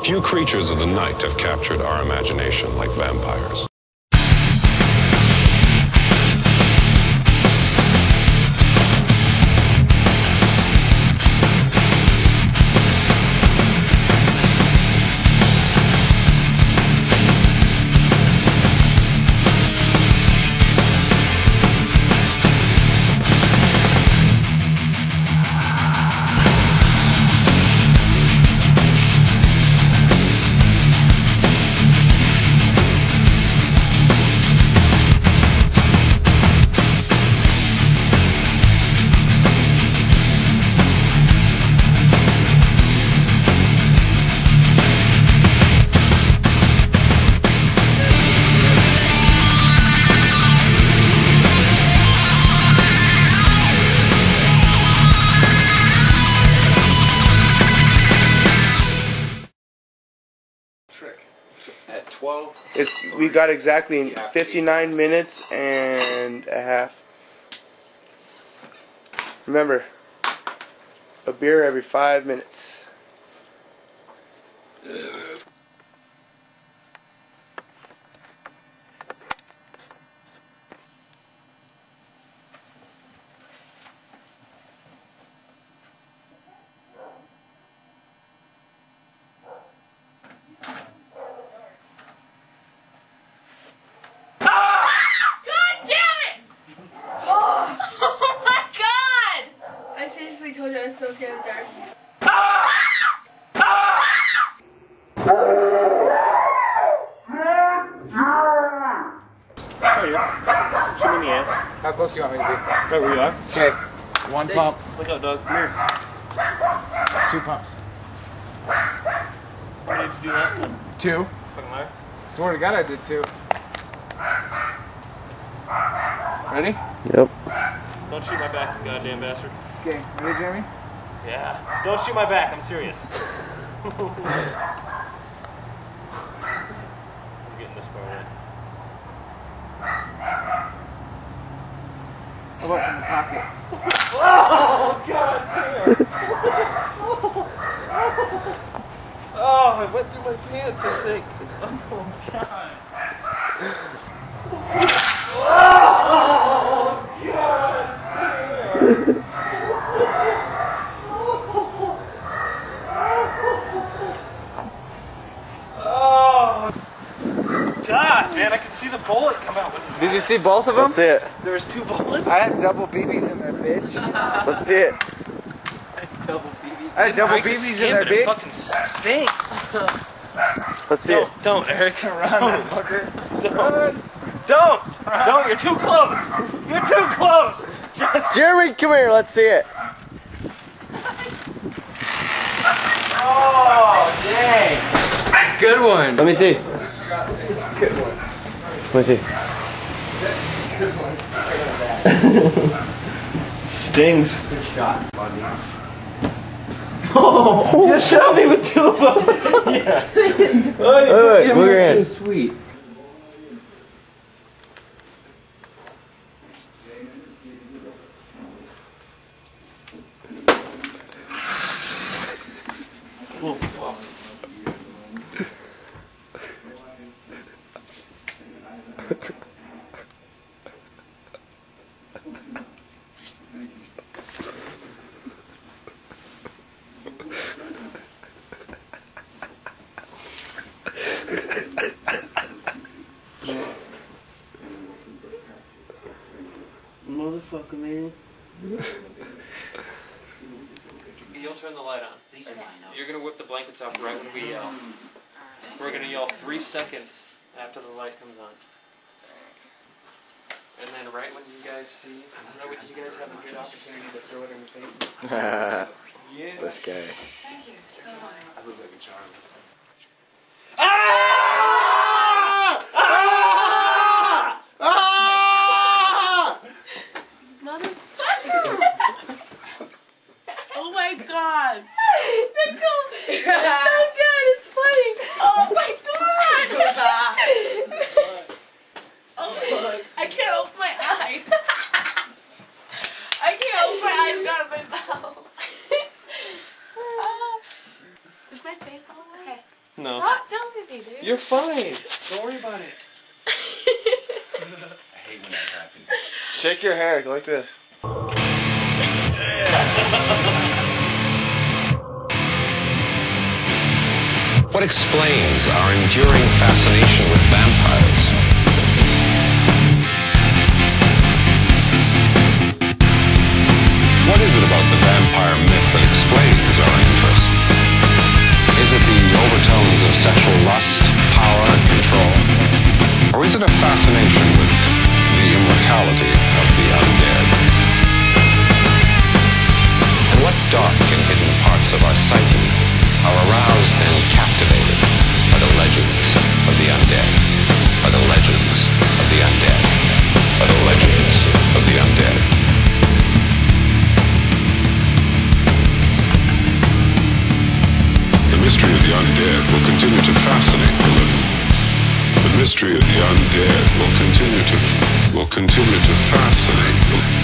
Few creatures of the night have captured our imagination like vampires. At 12. We got exactly 59 minutes and a half. Remember, a beer every 5 minutes. I told you I was so scared of the dark. Shoot me in the ass. How close do you want me to be? Right where you are. Okay. One pump. Look out, Doug. Come here. 2 pumps. What did you do last time? 2. Fucking liar. Swear to God I did 2. Ready? Yep. Don't shoot my back, you goddamn bastard. Okay, ready, Jeremy? Yeah. Don't shoot my back, I'm serious. I'm getting this far in. How about in the pocket? Oh, God damn! Oh, it went through my pants, I think. Oh, God. Oh, God damn! God, man, I can see the bullet come out. Did you see both of them? Let's see it. There was 2 bullets? I had double BBs in there, bitch. Let's see it. I had double BBs in there, It bitch. fucking stinks. Let's see it. Don't, Eric. Run, fucker. Don't, you're too close. You're too close. Just. Jeremy, come here, let's see it. Oh, dang. Good one. Let me see. Good one. Let me see. Good one. Stings. Good shot, Bundy. Oh, you shot me with 2 of them. Yeah. Oh, wait, move your hand. Sweet. Oh, fuck. Motherfucker, man. You'll turn the light on. You're gonna whip the blankets off right when we yell. We're gonna yell 3 seconds after the light comes on. And then right when you guys see, right when you guys have a good opportunity to throw it in the face. Yeah. This guy. Thank you so much. I look like a charm. Ah! Ah! Ah! Motherfucker! Oh my god! Nicole! It's so good! It's funny! Oh my god! Oh, I can't open my eyes! I can't open my eyes out of my mouth! Is my face all the way? You're fine. Don't worry about it. I hate when that happens. Shake your hair, go like this. What explains our enduring fascination with vampires? What is it about the vampire myth that explains our interest? Is it the overtones of sexual lust, power, and control? Or is it a fascination with the immortality of the undead? And what dark and hidden parts of our psyche are aroused and captivated by the legends of the undead, by the legends of the undead, by the legends of the undead? The mystery of the undead will continue to fascinate the living. The mystery of the undead will continue to fascinate the living.